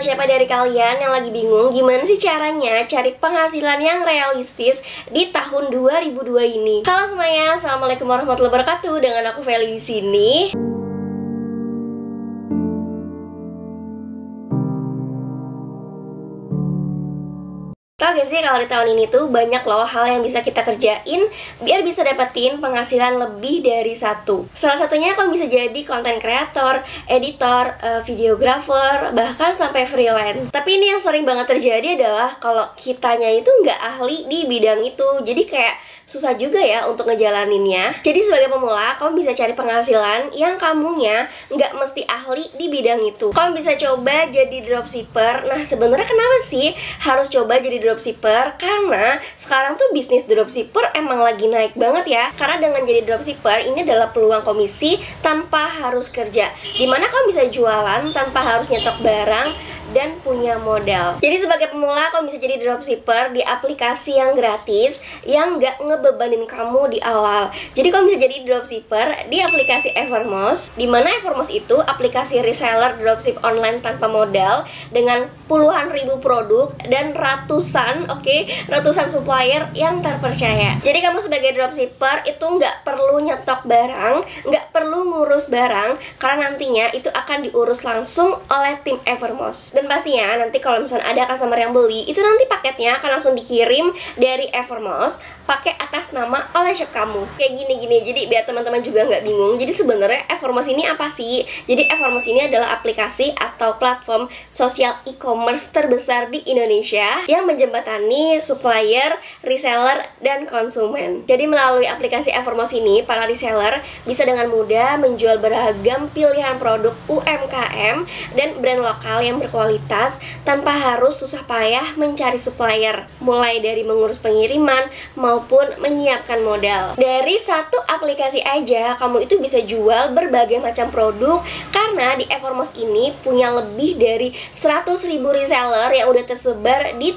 siapa dari kalian yang lagi bingung gimana sih caranya cari penghasilan yang realistis di tahun 2002 ini? Halo semuanya, assalamualaikum warahmatullahi wabarakatuh. Dengan aku Feli di sini. Tau gak sih kalau di tahun ini tuh banyak loh hal yang bisa kita kerjain biar bisa dapetin penghasilan lebih dari satu. Salah satunya kamu bisa jadi content creator, editor, videographer, bahkan sampai freelance. Tapi ini yang sering banget terjadi adalah kalau kitanya itu nggak ahli di bidang itu. Jadi kayak susah juga ya untuk ngejalaninnya. Jadi sebagai pemula, kamu bisa cari penghasilan yang kamunya nggak mesti ahli di bidang itu. Kamu bisa coba jadi dropshipper. Nah sebenarnya kenapa sih harus coba jadi dropshipper? Karena sekarang tuh bisnis dropshipper emang lagi naik banget ya. Karena dengan jadi dropshipper ini adalah peluang komisi tanpa harus kerja, dimana kamu bisa jualan tanpa harus nyetok barang dan punya modal. Jadi sebagai pemula kamu bisa jadi dropshipper di aplikasi yang gratis yang nggak ngebebanin kamu di awal. Jadi kamu bisa jadi dropshipper di aplikasi Evermost, dimana Evermost itu aplikasi reseller dropship online tanpa modal dengan puluhan ribu produk dan ratusan supplier yang terpercaya. Jadi kamu sebagai dropshipper itu nggak perlu nyetok barang, nggak perlu ngurus barang, karena nantinya itu akan diurus langsung oleh tim Evermost. Dan pastinya nanti kalau misalnya ada customer yang beli, itu nanti paketnya akan langsung dikirim dari Evermost pakai atas nama oleh shop kamu. Kayak gini-gini, jadi biar teman-teman juga nggak bingung. Jadi sebenarnya Evermost ini apa sih? Jadi Evermost ini adalah aplikasi atau platform sosial e-commerce terbesar di Indonesia yang menjembatani supplier, reseller, dan konsumen. Jadi melalui aplikasi Evermost ini, para reseller bisa dengan mudah menjual beragam pilihan produk UMKM dan brand lokal yang berkualitas tanpa harus susah payah mencari supplier, mulai dari mengurus pengiriman maupun menyiapkan modal. Dari satu aplikasi aja kamu itu bisa jual berbagai macam produk, karena di Evermost ini punya lebih dari 100.000 reseller yang udah tersebar di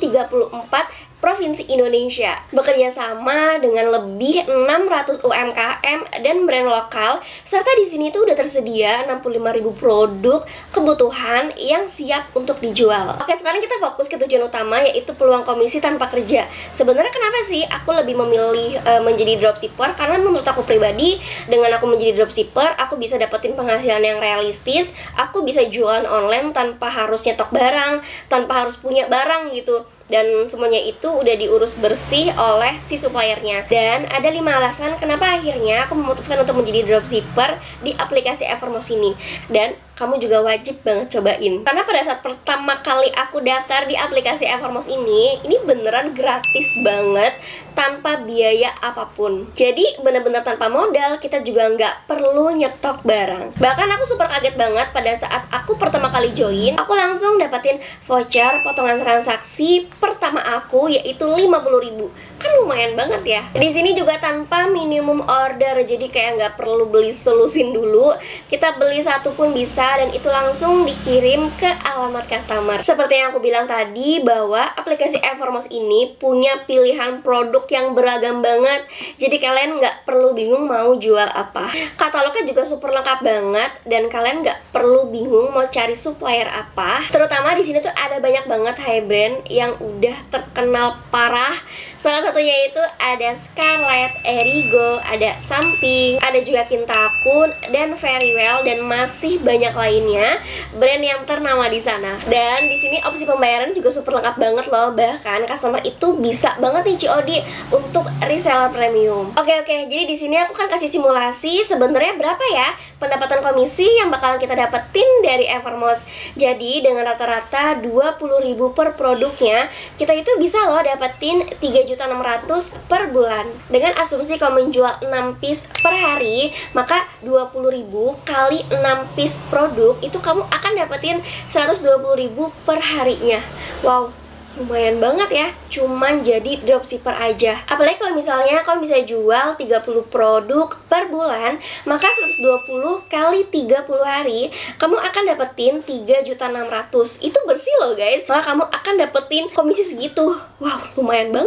34 provinsi Indonesia, bekerja sama dengan lebih 600 UMKM dan brand lokal, serta di sini tuh udah tersedia 65.000 produk kebutuhan yang siap untuk dijual. Oke, sekarang kita fokus ke tujuan utama, yaitu peluang komisi tanpa kerja. Sebenarnya kenapa sih aku lebih memilih menjadi dropshipper? Karena menurut aku pribadi, dengan aku menjadi dropshipper, aku bisa dapetin penghasilan yang realistis, aku bisa jualan online tanpa harus nyetok barang, tanpa harus punya barang gitu. Dan semuanya itu udah diurus bersih oleh si suppliernya. Dan ada 5 alasan kenapa akhirnya aku memutuskan untuk menjadi dropshipper di aplikasi Evermost ini. Dan kamu juga wajib banget cobain. Karena pada saat pertama kali aku daftar di aplikasi Evermost ini beneran gratis banget, tanpa biaya apapun. Jadi bener-bener tanpa modal, kita juga nggak perlu nyetok barang. Bahkan aku super kaget banget pada saat aku pertama kali join, aku langsung dapetin voucher potongan transaksi pertama aku, yaitu 50.000. Kan lumayan banget ya. Di sini juga tanpa minimum order, jadi kayak nggak perlu beli selusin dulu. Kita beli satu pun bisa, dan itu langsung dikirim ke alamat customer. Seperti yang aku bilang tadi, bahwa aplikasi Evermost ini punya pilihan produk yang beragam banget. Jadi kalian nggak perlu bingung mau jual apa. Katalognya juga super lengkap banget, dan kalian nggak perlu bingung mau cari supplier apa. Terutama di sini tuh ada banyak banget high brand yang udah terkenal parah. Salah satunya itu ada Scarlett, Erigo, ada Something, ada juga Kintakun, dan Verywell, dan masih banyak lainnya brand yang ternama di sana. Dan di sini opsi pembayaran juga super lengkap banget loh. Bahkan customer itu bisa banget nih COD untuk reseller premium. Oke, jadi di sini aku kan kasih simulasi sebenarnya berapa ya pendapatan komisi yang bakalan kita dapetin dari Evermost. Jadi dengan rata-rata 20.000 per produknya, kita itu bisa loh dapetin 3.600.000 per bulan. Dengan asumsi kalau menjual 6 piece per hari, maka 20.000 kali 6 piece produk itu kamu akan dapetin 120.000 per harinya. Wow, lumayan banget ya, cuman jadi dropshipper aja. Apalagi kalau misalnya kamu bisa jual 30 produk per bulan, maka 120 kali 30 hari, kamu akan dapetin 3.600.000. Itu bersih loh guys, maka kamu akan dapetin komisi segitu. Wow, lumayan banget.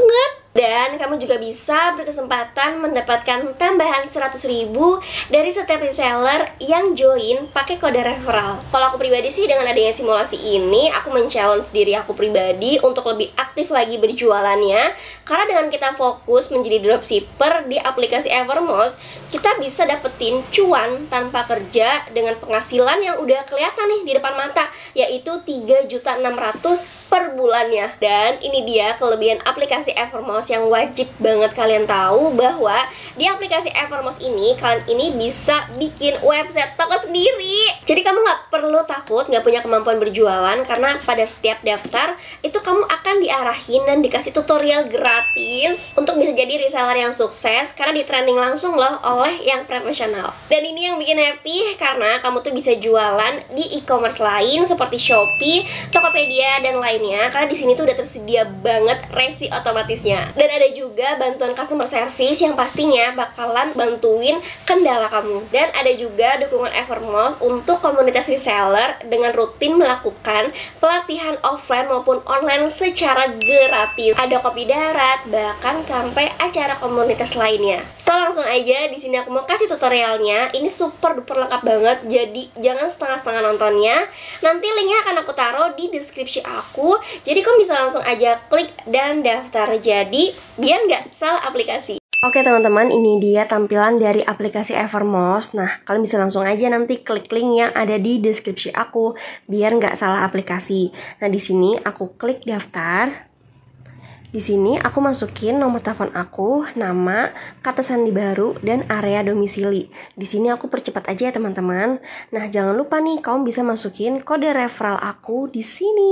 Dan kamu juga bisa berkesempatan mendapatkan tambahan 100.000 dari setiap reseller yang join pakai kode referral. Kalau aku pribadi sih dengan adanya simulasi ini, aku men-challenge diri aku pribadi untuk lebih aktif lagi berjualannya. Karena dengan kita fokus menjadi dropshipper di aplikasi Evermost, kita bisa dapetin cuan tanpa kerja dengan penghasilan yang udah kelihatan nih di depan mata, yaitu 3.600.000 per bulannya. Dan ini dia kelebihan aplikasi Evermost yang wajib banget kalian tahu, bahwa di aplikasi Evermost ini kalian ini bisa bikin website toko sendiri. Jadi kamu nggak perlu takut nggak punya kemampuan berjualan, karena pada setiap daftar itu kamu akan diarahin dan dikasih tutorial gratis untuk bisa jadi reseller yang sukses, karena di training langsung loh oleh yang profesional. Dan ini yang bikin happy, karena kamu tuh bisa jualan di e-commerce lain seperti Shopee, Tokopedia, dan lainnya. Karena di sini tuh udah tersedia banget resi otomatisnya. Dan ada juga bantuan customer service yang pastinya bakalan bantuin kendala kamu. Dan ada juga dukungan Evermost untuk komunitas reseller dengan rutin melakukan pelatihan offline maupun online secara gratis. Ada kopi darat, bahkan sampai acara komunitas lainnya. So langsung aja, di sini aku mau kasih tutorialnya. Ini super duper lengkap banget, jadi jangan setengah-setengah nontonnya. Nanti linknya akan aku taruh di deskripsi aku. Jadi kamu bisa langsung aja klik dan daftar. Jadi biar nggak salah aplikasi. Oke teman-teman, ini dia tampilan dari aplikasi Evermost. Nah, kalian bisa langsung aja nanti klik link yang ada di deskripsi aku biar nggak salah aplikasi. Nah, di sini aku klik daftar. Di sini aku masukin nomor telepon aku, nama, kata sandi baru, dan area domisili. Di sini aku percepat aja ya teman-teman. Nah, jangan lupa nih kamu bisa masukin kode referral aku di sini.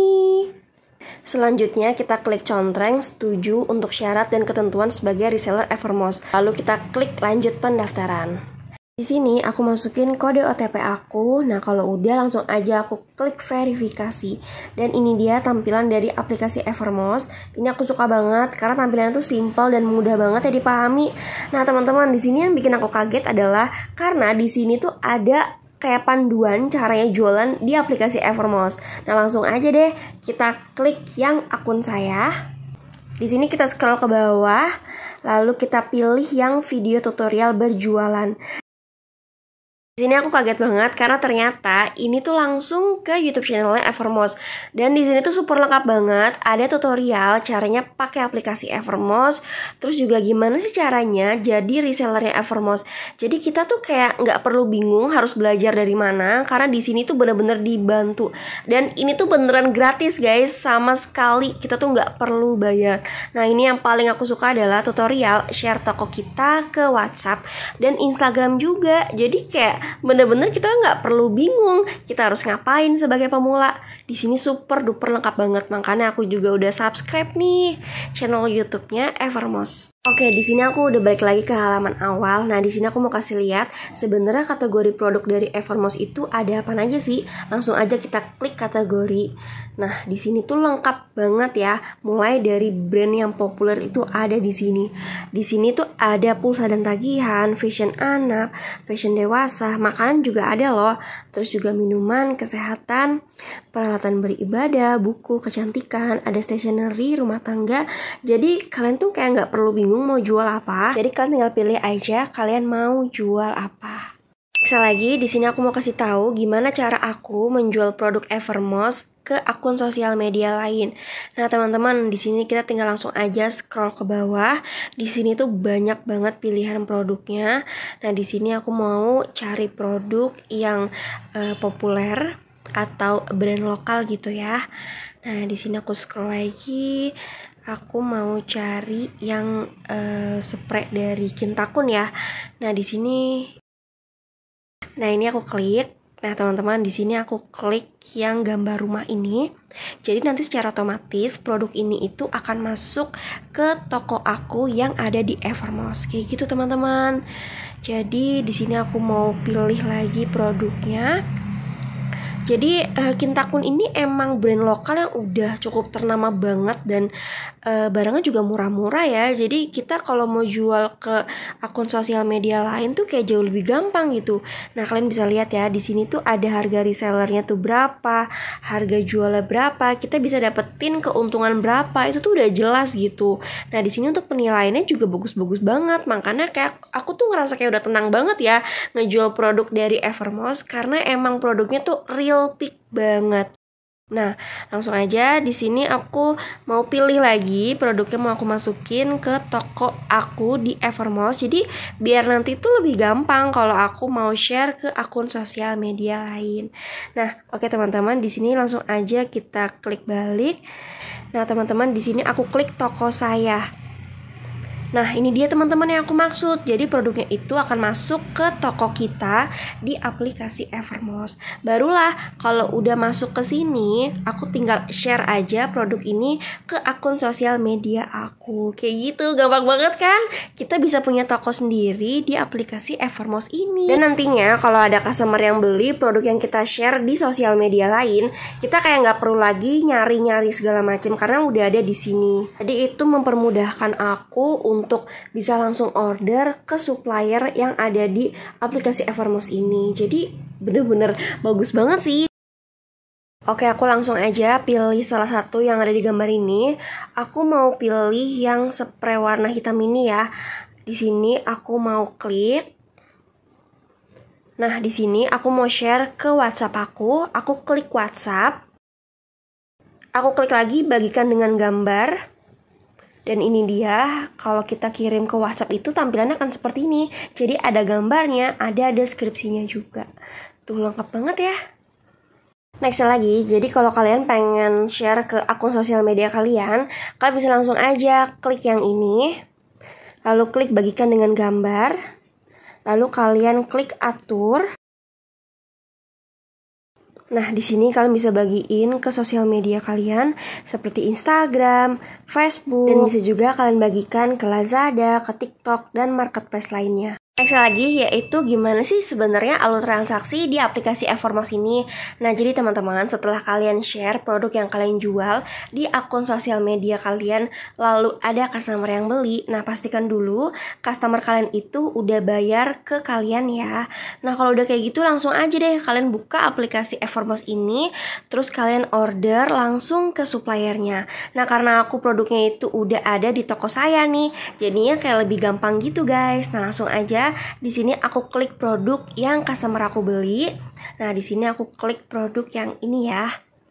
Selanjutnya kita klik contreng setuju untuk syarat dan ketentuan sebagai reseller Evermost. Lalu kita klik lanjut pendaftaran. Di sini aku masukin kode OTP aku. Nah, kalau udah langsung aja aku klik verifikasi. Dan ini dia tampilan dari aplikasi Evermost. Ini aku suka banget karena tampilannya tuh simple dan mudah banget ya dipahami. Nah, teman-teman, di sini yang bikin aku kaget adalah karena di sini tuh ada kayak panduan caranya jualan di aplikasi Evermost. Nah, langsung aja deh kita klik yang akun saya. Di sini kita scroll ke bawah, lalu kita pilih yang video tutorial berjualan. Di sini aku kaget banget karena ternyata ini tuh langsung ke YouTube channelnya Evermost. Dan di sini tuh super lengkap banget. Ada tutorial caranya pakai aplikasi Evermost. Terus juga gimana sih caranya jadi resellernya Evermost. Jadi kita tuh kayak nggak perlu bingung harus belajar dari mana, karena di sini tuh bener-bener dibantu. Dan ini tuh beneran gratis guys, sama sekali kita tuh nggak perlu bayar. Nah, ini yang paling aku suka adalah tutorial share toko kita ke WhatsApp dan Instagram juga. Jadi kayak bener-bener kita nggak perlu bingung kita harus ngapain sebagai pemula. Di sini super duper lengkap banget, makanya aku juga udah subscribe nih channel YouTube-nya Evermost. Oke, di sini aku udah balik lagi ke halaman awal. Nah, di sini aku mau kasih lihat sebenarnya kategori produk dari Evermost itu ada apa aja sih. Langsung aja kita klik kategori. Nah, di sini tuh lengkap banget ya. Mulai dari brand yang populer itu ada di sini. Di sini tuh ada pulsa dan tagihan, fashion anak, fashion dewasa, makanan juga ada loh. Terus juga minuman, kesehatan, peralatan beribadah, buku, kecantikan, ada stationery, rumah tangga. Jadi kalian tuh kayak nggak perlu bingung mau jual apa. Jadi kalian tinggal pilih aja kalian mau jual apa. Sekali lagi, di sini aku mau kasih tahu gimana cara aku menjual produk Evermost ke akun sosial media lain. Nah, teman-teman, di sini kita tinggal langsung aja scroll ke bawah. Di sini tuh banyak banget pilihan produknya. Nah, di sini aku mau cari produk yang populer atau brand lokal gitu ya. Nah, di sini aku scroll lagi. Aku mau cari yang spray dari Kintakun ya. Nah, di sini, nah ini aku klik. Nah, teman-teman, di sini aku klik yang gambar rumah ini. Jadi nanti secara otomatis produk ini itu akan masuk ke toko aku yang ada di Evermost. Kayak gitu, teman-teman. Jadi di sini aku mau pilih lagi produknya. Jadi Kintakun ini emang brand lokal yang udah cukup ternama banget dan barangnya juga murah-murah ya. Jadi kita kalau mau jual ke akun sosial media lain tuh kayak jauh lebih gampang gitu. Nah, kalian bisa lihat ya, di sini tuh ada harga resellernya tuh berapa, harga jualnya berapa, kita bisa dapetin keuntungan berapa, itu tuh udah jelas gitu. Nah, di sini untuk penilaiannya juga bagus-bagus banget. Makanya kayak aku tuh ngerasa kayak udah tenang banget ya ngejual produk dari Evermost karena emang produknya tuh real pick banget. Nah, langsung aja di sini aku mau pilih lagi produknya mau aku masukin ke toko aku di Evermost. Jadi biar nanti tuh lebih gampang kalau aku mau share ke akun sosial media lain. Nah, oke teman-teman, di sini langsung aja kita klik balik. Nah, teman-teman, di sini aku klik toko saya. Nah, ini dia teman-teman yang aku maksud. Jadi produknya itu akan masuk ke toko kita di aplikasi Evermost. Barulah kalau udah masuk ke sini, aku tinggal share aja produk ini ke akun sosial media aku. Kayak gitu, gampang banget kan? Kita bisa punya toko sendiri di aplikasi Evermost ini. Dan nantinya kalau ada customer yang beli produk yang kita share di sosial media lain, kita kayak nggak perlu lagi nyari-nyari segala macam karena udah ada di sini. Jadi itu mempermudahkan aku untuk bisa langsung order ke supplier yang ada di aplikasi Evermost ini. Jadi bener-bener bagus banget sih. Oke, aku langsung aja pilih salah satu yang ada di gambar ini. Aku mau pilih yang spray warna hitam ini ya. Di sini aku mau klik. Nah, di sini aku mau share ke WhatsApp aku. Aku klik WhatsApp. Aku klik lagi bagikan dengan gambar. Dan ini dia, kalau kita kirim ke WhatsApp itu tampilannya akan seperti ini. Jadi ada gambarnya, ada deskripsinya juga. Tuh lengkap banget ya. Next lagi, jadi kalau kalian pengen share ke akun sosial media kalian bisa langsung aja klik yang ini. Lalu klik bagikan dengan gambar. Lalu kalian klik atur. Nah, di sini kalian bisa bagiin ke sosial media kalian seperti Instagram, Facebook, dan bisa juga kalian bagikan ke Lazada, ke TikTok, dan marketplace lainnya. Next lagi yaitu gimana sih sebenarnya alur transaksi di aplikasi Evermost ini. Nah, jadi teman-teman, setelah kalian share produk yang kalian jual di akun sosial media kalian, lalu ada customer yang beli, nah pastikan dulu customer kalian itu udah bayar ke kalian ya. Nah, kalau udah kayak gitu langsung aja deh kalian buka aplikasi Evermost ini, terus kalian order langsung ke suppliernya. Nah, karena aku produknya itu udah ada di toko saya nih, jadinya kayak lebih gampang gitu guys. Nah, langsung aja di sini aku klik produk yang customer aku beli. Nah, di sini aku klik produk yang ini ya.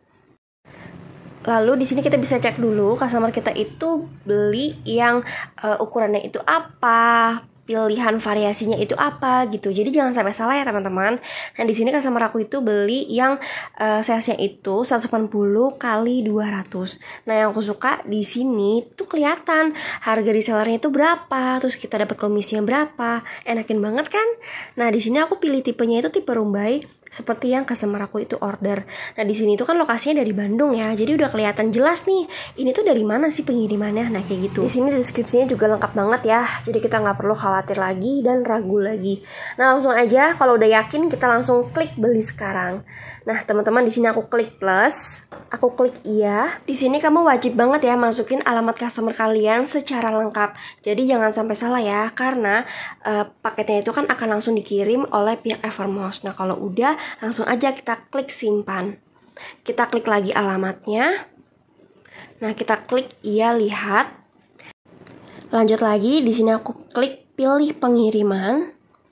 Lalu di sini kita bisa cek dulu customer kita itu beli yang ukurannya itu apa, pilihan variasinya itu apa gitu. Jadi jangan sampai salah ya teman-teman. Nah, di sini customer aku itu beli yang size-nya itu 180 kali 200. Nah, yang aku suka di sini tuh kelihatan harga resellernya itu berapa, terus kita dapat komisinya berapa. Enakin banget kan? Nah, di sini aku pilih tipenya itu tipe rumbai seperti yang customer aku itu order. Nah, di sini tuh kan lokasinya dari Bandung ya. Jadi udah kelihatan jelas nih. Ini tuh dari mana sih pengirimannya? Nah, kayak gitu. Di sini deskripsinya juga lengkap banget ya. Jadi kita nggak perlu khawatir lagi dan ragu lagi. Nah, langsung aja kalau udah yakin kita langsung klik beli sekarang. Nah, teman-teman, di sini aku klik plus, aku klik iya. Di sini kamu wajib banget ya masukin alamat customer kalian secara lengkap. Jadi jangan sampai salah ya, karena paketnya itu kan akan langsung dikirim oleh pihak Evermost. Nah, kalau udah langsung aja kita klik simpan. Kita klik lagi alamatnya. Nah, kita klik iya lihat. Lanjut lagi, di sini aku klik pilih pengiriman.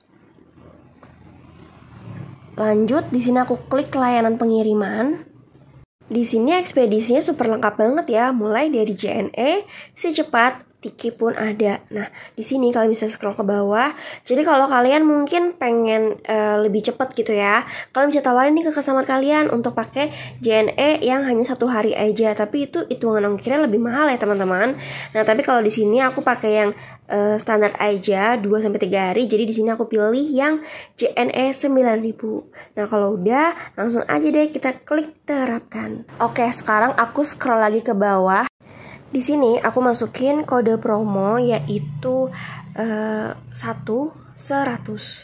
Lanjut, di sini aku klik layanan pengiriman. Di sini ekspedisinya super lengkap banget ya, mulai dari JNE, si cepat, Tiki pun ada. Nah, di sini kalian bisa scroll ke bawah. Jadi kalau kalian mungkin pengen lebih cepat gitu ya, kalian bisa tawarin nih ke customer kalian untuk pakai JNE yang hanya 1 hari aja. Tapi itu hitungan ongkirnya lebih mahal ya teman-teman. Nah, tapi kalau di sini aku pakai yang standar aja 2-3 hari. Jadi di sini aku pilih yang JNE 9.000. Nah, kalau udah langsung aja deh kita klik terapkan. Oke, sekarang aku scroll lagi ke bawah. Di sini aku masukin kode promo yaitu 1/100.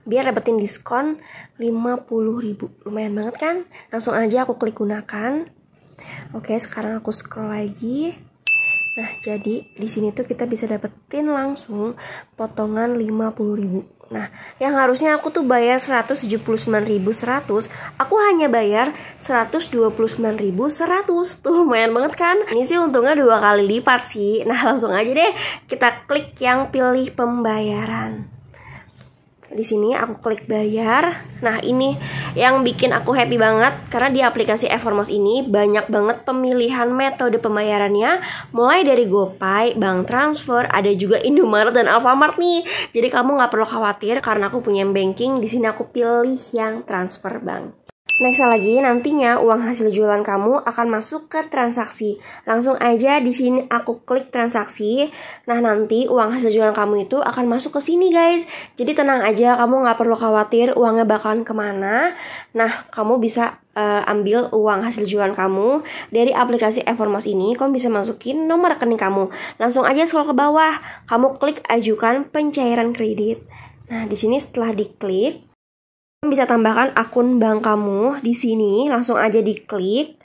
biar dapetin diskon 50.000. Lumayan banget kan? Langsung aja aku klik gunakan. Oke, sekarang aku scroll lagi. Nah, jadi di sini tuh kita bisa dapetin langsung potongan 50.000. Nah, yang harusnya aku tuh bayar 179.100, aku hanya bayar 129.100. Tuh lumayan banget kan? Ini sih untungnya 2 kali lipat sih. Nah, langsung aja deh kita klik yang pilih pembayaran. Di sini aku klik bayar. Nah, ini yang bikin aku happy banget karena di aplikasi Evermost ini banyak banget pemilihan metode pembayarannya, mulai dari GoPay, bank transfer, ada juga Indomaret dan Alfamart nih. Jadi kamu nggak perlu khawatir karena aku punya banking. Di sini aku pilih yang transfer bank. Next lagi, nantinya uang hasil jualan kamu akan masuk ke transaksi. Langsung aja di sini aku klik transaksi. Nah, nanti uang hasil jualan kamu itu akan masuk ke sini guys. Jadi tenang aja, kamu nggak perlu khawatir uangnya bakalan kemana. Nah, kamu bisa ambil uang hasil jualan kamu dari aplikasi Evermost ini. Kamu bisa masukin nomor rekening kamu. Langsung aja scroll ke bawah, kamu klik ajukan pencairan kredit. Nah, di sini setelah diklik, bisa tambahkan akun bank kamu di sini, langsung aja diklik.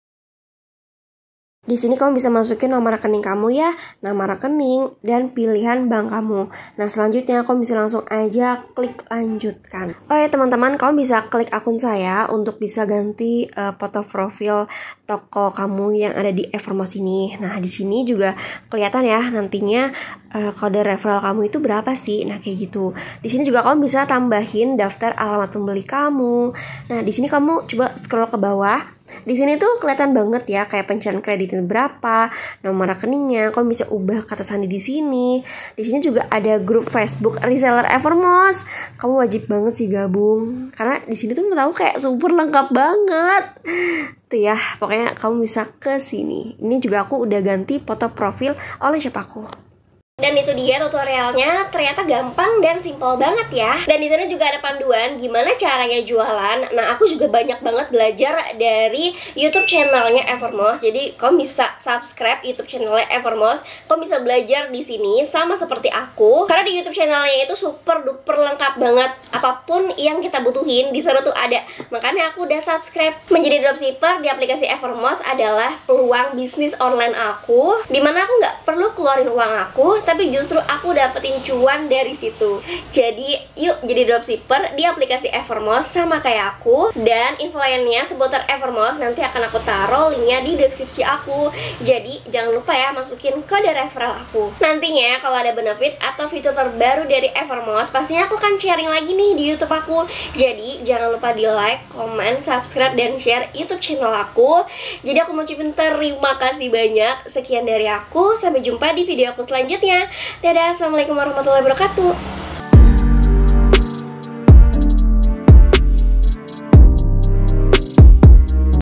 Di sini kamu bisa masukin nomor rekening kamu ya, nama rekening dan pilihan bank kamu. Nah, selanjutnya kamu bisa langsung aja klik lanjutkan. Oh ya teman-teman, kamu bisa klik akun saya untuk bisa ganti foto profil toko kamu yang ada di Evermost ini. Nah, di sini juga kelihatan ya nantinya kode referral kamu itu berapa sih. Nah, kayak gitu. Di sini juga kamu bisa tambahin daftar alamat pembeli kamu. Nah, di sini kamu coba scroll ke bawah. Di sini tuh kelihatan banget ya kayak pencairan kreditnya berapa, nomor rekeningnya. Kamu bisa ubah kata sandi di sini. Di sini juga ada grup Facebook reseller Evermost. Kamu wajib banget sih gabung karena di sini tuh tahu kayak super lengkap banget. Tuh ya, pokoknya kamu bisa ke sini. Ini juga aku udah ganti foto profil oleh chef aku. Dan itu dia tutorialnya, ternyata gampang dan simpel banget ya. Dan di sana juga ada panduan gimana caranya jualan. Nah, aku juga banyak banget belajar dari YouTube channelnya Evermost. Jadi, kamu bisa subscribe YouTube channelnya Evermost. Kamu bisa belajar di sini sama seperti aku. Karena di YouTube channelnya itu super duper lengkap banget. Apapun yang kita butuhin di sana tuh ada. Makanya aku udah subscribe. Menjadi dropshipper di aplikasi Evermost adalah peluang bisnis online aku, dimana aku nggak perlu keluarin uang aku, tapi justru aku dapetin cuan dari situ. Jadi yuk jadi dropshipper di aplikasi Evermost sama kayak aku. Dan info lainnya seputar Evermost nanti akan aku taruh linknya di deskripsi aku. Jadi jangan lupa ya masukin kode referral aku. Nantinya kalau ada benefit atau fitur terbaru dari Evermost, pastinya aku akan sharing lagi nih di YouTube aku. Jadi jangan lupa di like, comment, subscribe, dan share YouTube channel aku. Jadi aku mau ucapin terima kasih banyak. Sekian dari aku, sampai jumpa di video aku selanjutnya. Dadah, assalamualaikum warahmatullahi wabarakatuh.